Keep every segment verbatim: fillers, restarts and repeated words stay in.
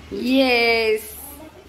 Yes.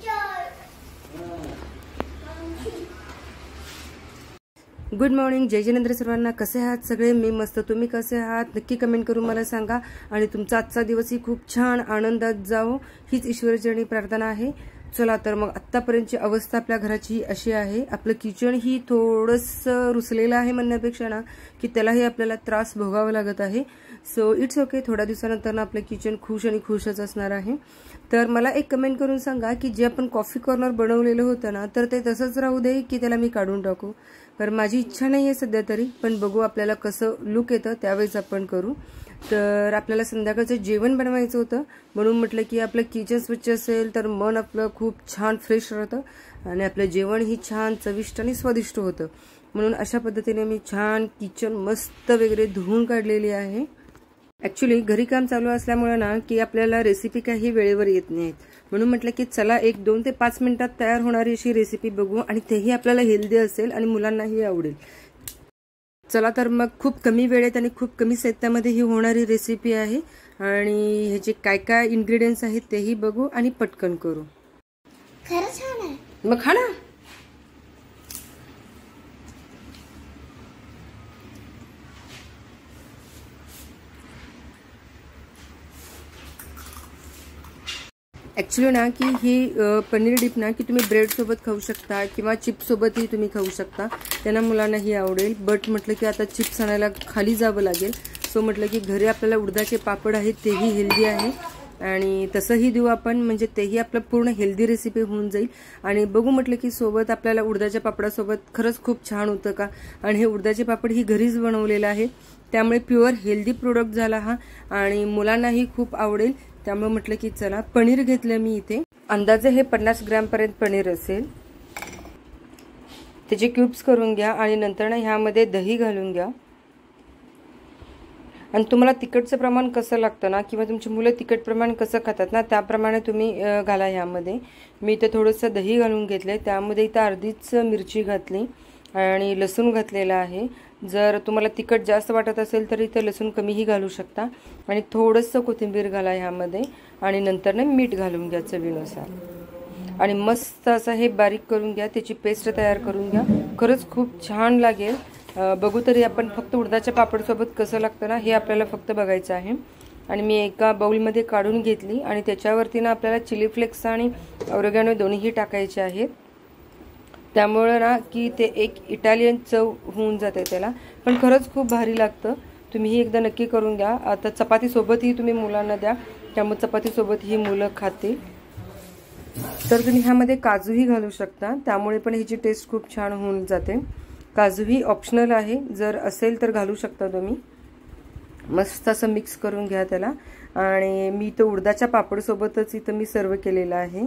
Good morning, जय जिनेंद्र सर्वांना. कसे आहात सगळे? मी मस्त. तुम्ही कसे आहात नक्की कमेंट करून मला सांगा. आणि तुमचा आजचा दिवसही खूप छान आनंदात जावो हीच ईश्वरचरणी प्रार्थना आहे. चला तर मग आत्तापर्यंतची अवस्था आपल्या घराची अशी आहे. आपलं किचन ही थोडंसं रुसलेलं आहे म्हणण्यापेक्षा ना की त्यालाही आपल्याला त्रास भोगावा लागत आहे. So it's okay. थोड्या दिवसानंतर ना आपलं किचन खुश आणि खुशच असणार आहे. तर मला एक कमेंट करून सांगा की जे आपण कॉफी कॉर्नर बनवलेलं होतं ना तर ते तसंच राहू दे की त्याला मी काढून टाकू. तर माझी इच्छा नाही आहे सध्या तरी, पण बघू आपल्याला कसं लुक येतं त्यावेळेस आपण करू. तर आपल्याला संध्याकाळचं जेवण बनवायचं होतं म्हणून म्हटलं की आपलं किचन स्वच्छ असेल तर मन आपलं खूप छान फ्रेश राहतं आणि आपलं जेवणही छान चविष्ट आणि स्वादिष्ट होतं. म्हणून अशा पद्धतीने मी छान किचन मस्त वगैरे धुवून काढलेली आहे. ॲक्च्युली घरी काम चालू असल्यामुळे ना की आपल्याला रेसिपी काही वेळेवर येत नाहीत, म्हणून म्हटलं की चला एक दोन ते पाच मिनिटात तयार होणारी अशी रेसिपी बघू आणि तेही आपल्याला हेल्दी असेल आणि मुलांनाही आवडेल. चला तर मग खूप कमी वेळेत आणि खूप कमी साहित्यामध्ये ही होणारी रेसिपी आहे आणि ह्याचे काय काय इन्ग्रेडियंट्स आहेत तेही बघू आणि पटकन करू. खरंच छान आहे. मग खा ना. ॲक्च्युली ना की ही पनीर डिप ना की तुम्ही ब्रेडसोबत खाऊ शकता किंवा चिप्ससोबतही तुम्ही खाऊ शकता. त्यांना मुलांनाही आवडेल. बट म्हटलं की आता चिप्स आणायला खाली जावं लागेल. सो म्हटलं की घरी आपल्याला उडदाचे पापड आहेत तेही हेल्दी आहे आणि तसंही देऊ आपण, म्हणजे तेही आपलं पूर्ण हेल्दी रेसिपी होऊन जाईल. आणि बघू म्हटलं की सोबत आपल्याला उडदाच्या पापडासोबत खरंच खूप छान होतं का. आणि हे उडदाचे पापड ही घरीच बनवलेलं आहे त्यामुळे प्युअर हेल्दी प्रोडक्ट झाला हा आणि मुलांनाही खूप आवडेल. त्यामुळे म्हटलं की चला पनीर घेतलं मी इथे. अंदाजे हे पन्नास ग्रॅम पर्यंत पनीर असेल. त्याचे क्यूब्स करून घ्या आणि नंतर ना ह्यामध्ये दही घालून घ्या. आणि तुम्हाला तिखटचं प्रमाण कसं लागतं ना किंवा तुमची मुलं तिखट प्रमाण कसं खातात ना त्याप्रमाणे तुम्ही घाला. ह्यामध्ये मी इथं थोडंसं दही घालून घेतलंय. त्यामध्ये इथं अर्धीच मिरची घातली आणि लसूण घातलेला आहे. जर तुम्हाला तिखट जास्त वाटत असेल तर इथं लसूण कमीही घालू शकता. आणि थोडंसं कोथिंबीर घाला ह्यामध्ये आणि नंतर ना मीठ घालून घ्या चवीनुसार आणि मस्त असं हे बारीक करून घ्या. त्याची पेस्ट तयार करून घ्या. खरंच खूप छान लागेल. बघू तरी आपण फक्त उडदाच्या पापडसोबत कसं लागतं ना हे आपल्याला फक्त बघायचं आहे. आणि मी एका बाउलमध्ये काढून घेतली आणि त्याच्यावरती ना आपल्याला चिली फ्लेक्स आणि ऑरेगॅनो दोन्हीही टाकायचे आहेत. त्यामुळे ना की ते एक इटालियन चव होऊन जाते त्याला, पण खरंच खूप भारी लागतं. तुम्हीही एकदा नक्की करून घ्या. आता चपातीसोबतही तुम्ही मुलांना द्या, त्यामुळे चपातीसोबत ही मुलं खातील. तर तुम्ही ह्यामध्ये काजूही घालू शकता, त्यामुळे पण ह्याची टेस्ट खूप छान होऊन जाते. काजूही ऑप्शनल आहे, जर असेल तर घालू शकता तुम्ही. मस्त असं मिक्स करून घ्या त्याला. आणि मी तो उडदाच्या पापडसोबतच इथं मी सर्व केलेला आहे.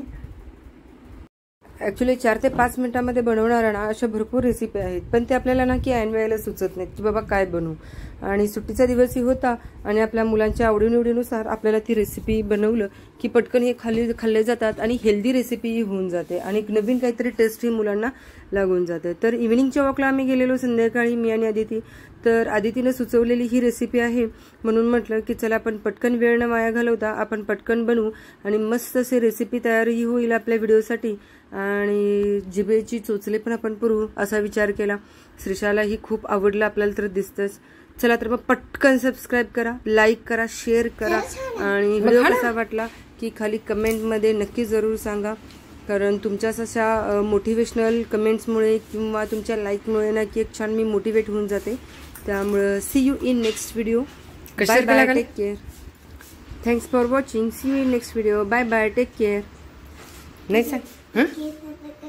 ॲक्च्युली चार ते पाच मिनिटांमध्ये बनवणाऱ्या ना अशा भरपूर रेसिपी आहेत, पण ते आपल्याला ना की ऐन वेळेला सुचत नाहीत की बाबा काय बनवू. आणि सुट्टीचा दिवसही होता आणि आपल्या मुलांच्या आवडीनिवडीनुसार आपल्याला ती रेसिपी बनवलं की पटकन हे खाल्ली खाल्ले जातात आणि हेल्दी रेसिपीही होऊन जाते आणि नवीन काहीतरी टेस्टही मुलांना लागून जाते. तर इव्हिनिंगच्या वॉकला आम्ही गेलेलो संध्याकाळी, मी आणि आदिती. तर आदितीने सुचवलेली ही रेसिपी आहे म्हणून म्हटलं की चला आपण पटकन वेळ न वाया घालवता आपण पटकन बनवू आणि मस्त अशी रेसिपी तयारही होईल आपल्या व्हिडिओसाठी आणि जिभेची चोचले पण आपण पुरवू असा विचार केला. श्रीषालाही खूप आवडलं आपल्याला तर दिसतंच. चला तर मग पटकन सबस्क्राईब करा, लाईक करा, शेअर करा आणि व्हिडिओ कसा वाटला की खाली कमेंटमध्ये नक्की जरूर सांगा. कारण तुमच्याच अशा मोटिवेशनल कमेंट्समुळे किंवा तुमच्या लाईकमुळे ना की एक छान मी मोटिवेट होऊन जाते. त्यामुळं see you in next video. Bye bye, take care. Thanks for watching. See you in next video. Bye bye, take care. नाही सांग.